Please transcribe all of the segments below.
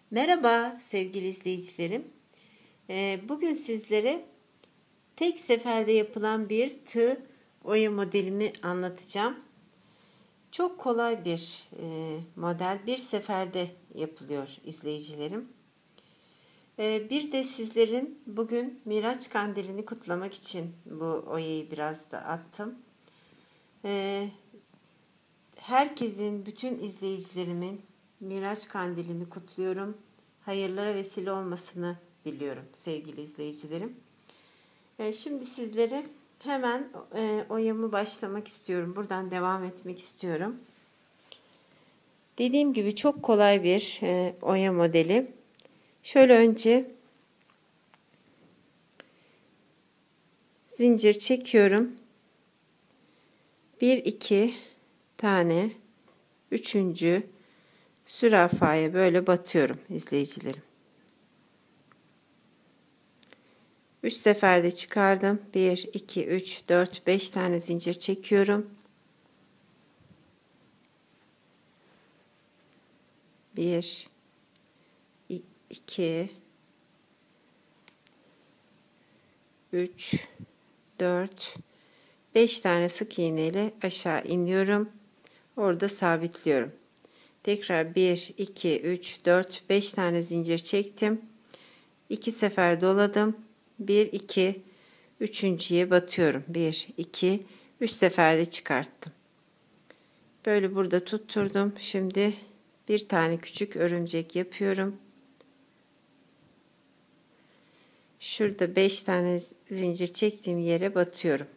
Merhaba sevgili izleyicilerim. Bugün sizlere tek seferde yapılan bir tığ oya modelimi anlatacağım. Çok kolay bir model, bir seferde yapılıyor izleyicilerim. Bir de sizlerin bugün Miraç Kandili'ni kutlamak için bu oyayı biraz da attım. Herkesin, bütün izleyicilerimin Miraç Kandili'ni kutluyorum. Hayırlara vesile olmasını diliyorum sevgili izleyicilerim. Şimdi sizlere hemen oyamı başlamak istiyorum. Buradan devam etmek istiyorum. Dediğim gibi çok kolay bir oya modeli. Şöyle önce zincir çekiyorum. 1-2 tane üçüncü zürafaya böyle batıyorum izleyicilerim. 3 seferde çıkardım. 1, 2, 3, 4, 5 tane zincir çekiyorum. 1, 2, 3, 4, 5 tane sık iğne ile aşağı iniyorum. Orada sabitliyorum. Tekrar 1, 2, 3, 4, 5 tane zincir çektim. 2 sefer doladım. 1, 2, üçüncüye batıyorum. 1, 2, 3 seferde çıkarttım. Böyle burada tutturdum. Şimdi bir tane küçük örümcek yapıyorum. Şurada 5 tane zincir çektiğim yere batıyorum.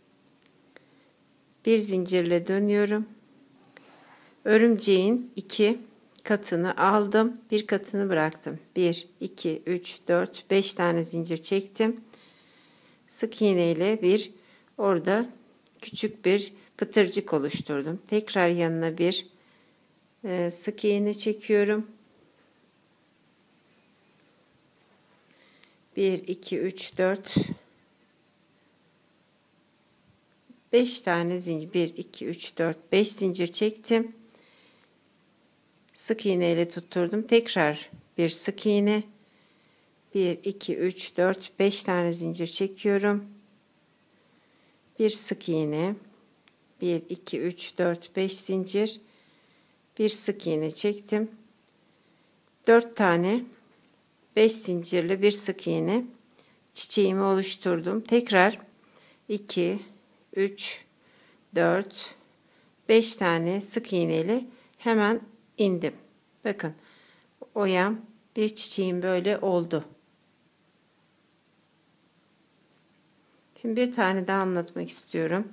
Bir zincirle dönüyorum. Örümceğin 2 katını aldım. Bir katını bıraktım. 1, 2, 3, 4, 5 tane zincir çektim. Sık iğne ile orada küçük bir pıtırcık oluşturdum. Tekrar yanına bir sık iğne çekiyorum. 1, 2, 3, 4, 5 tane zincir. 1, 2, 3, 4, 5 zincir çektim. Sık iğne ile tutturdum. Tekrar bir sık iğne. 1, 2, 3, 4, 5 tane zincir çekiyorum. Bir sık iğne. 1, 2, 3, 4, 5 zincir. Bir sık iğne çektim. 4 tane 5 zincirli bir sık iğne çiçeğimi oluşturdum. Tekrar 2, 3, 4, 5 tane sık iğne ile hemen indim. Bakın oyam bir çiçeğim böyle oldu. Şimdi bir tane daha anlatmak istiyorum.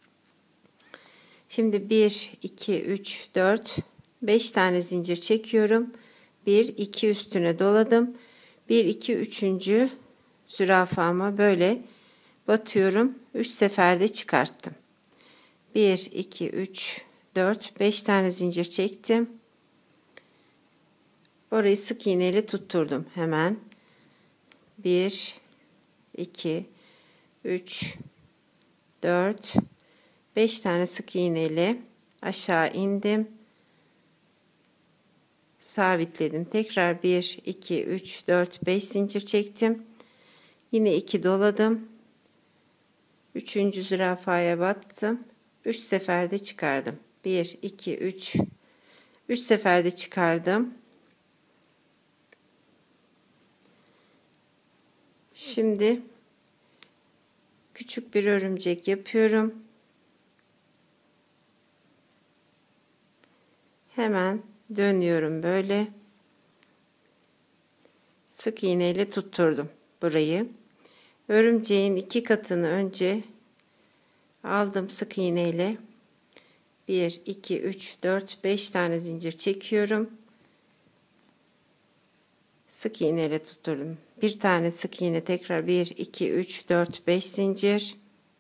Şimdi 1, 2, 3, 4, 5 tane zincir çekiyorum. 1, 2 üstüne doladım. 1, 2, 3. zürafama böyle batıyorum. 3 seferde çıkarttım. 1, 2, 3, 4, 5 tane zincir çektim. Orayı sık iğne ile tutturdum hemen. 1, 2, 3, 4, 5 tane sık iğne ile aşağı indim. Sabitledim. Tekrar 1, 2, 3, 4, 5 zincir çektim. Yine 2 doladım. 3. zürafaya battım. 3 seferde çıkardım. 1, 2, 3. 3 seferde çıkardım. Şimdi küçük bir örümcek yapıyorum. Hemen dönüyorum böyle. Sık iğne ile tutturdum burayı. Örümceğin 2 katını önce aldım sık iğne ile. 1, 2, 3, 4, 5 tane zincir çekiyorum. Sık iğne ile tutturdum. Bir tane sık iğne tekrar 1, 2, 3, 4, 5 zincir.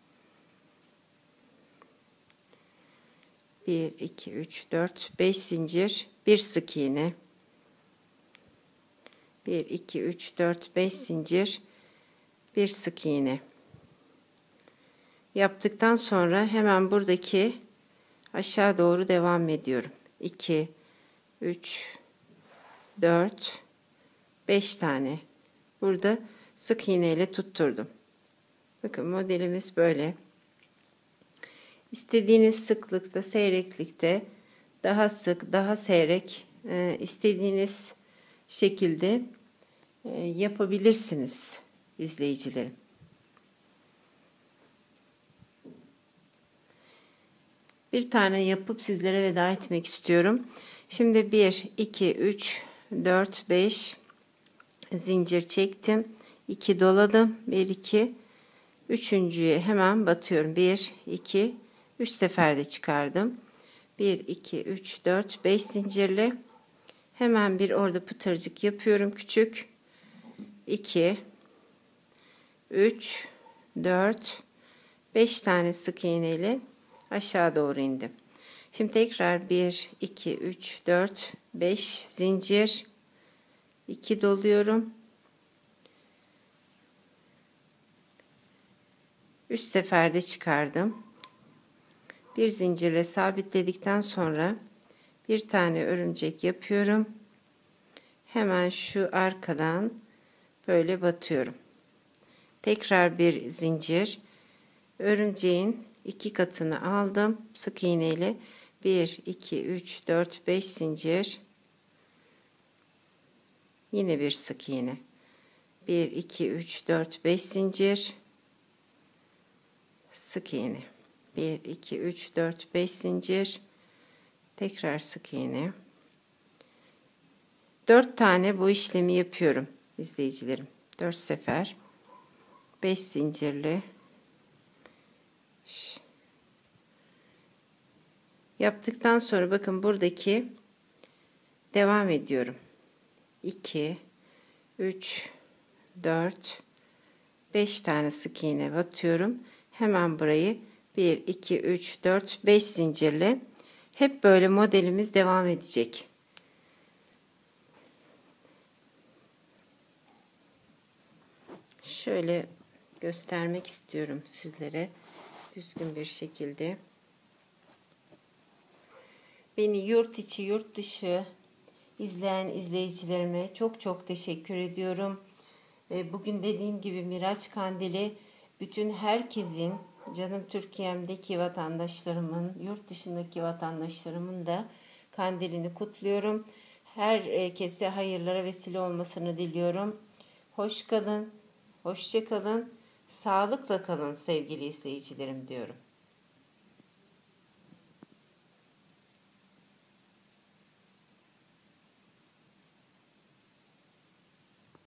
1, 2, 3, 4, 5 zincir. Bir sık iğne. 1, 2, 3, 4, 5 zincir. Bir sık iğne. Yaptıktan sonra hemen buradaki aşağı doğru devam ediyorum. 2, 3, 4, 5 tane burada sık iğne ile tutturdum. Bakın modelimiz böyle. İstediğiniz sıklıkta, seyreklikte, daha sık, daha seyrek, istediğiniz şekilde yapabilirsiniz izleyicilerim. Bir tane yapıp sizlere veda etmek istiyorum. Şimdi 1, 2, 3, 4, 5 zincir çektim. 2 doladım. 1, 2, üçüncüye hemen batıyorum. 1, 2, 3 seferde çıkardım. 1, 2, 3, 4, 5 zincirle hemen bir orada pıtırcık yapıyorum küçük. 2, 3, 4, 5 tane sık iğne ile aşağı doğru indim. Şimdi tekrar 1, 2, 3, 4, 5 zincir. 2 doluyorum. 3 seferde çıkardım. Bir zincirle sabitledikten sonra bir tane örümcek yapıyorum. Hemen şu arkadan böyle batıyorum. Tekrar bir zincir. Örümceğin 2 katını aldım. Sık iğne ile 1, 2, 3, 4, 5 zincir. Yine bir sık iğne. 1, 2, 3, 4, 5 zincir. Sık iğne. 1, 2, 3, 4, 5 zincir. Tekrar sık iğne. 4 tane bu işlemi yapıyorum izleyicilerim. 4 sefer. 5 zincirli. Yaptıktan sonra bakın buradaki devam ediyorum. 2, 3, 4, 5 tane sık iğne batıyorum. Hemen burayı 1, 2, 3, 4, 5 zincirle hep böyle modelimiz devam edecek. Şöyle göstermek istiyorum sizlere düzgün bir şekilde. Beni yurt içi, yurt dışı izleyen izleyicilerime çok çok teşekkür ediyorum. Bugün dediğim gibi Miraç Kandili bütün herkesin, canım Türkiye'mdeki vatandaşlarımın, yurt dışındaki vatandaşlarımın da kandilini kutluyorum. Herkese hayırlara vesile olmasını diliyorum. Hoş kalın, hoşça kalın, sağlıkla kalın sevgili izleyicilerim diyorum.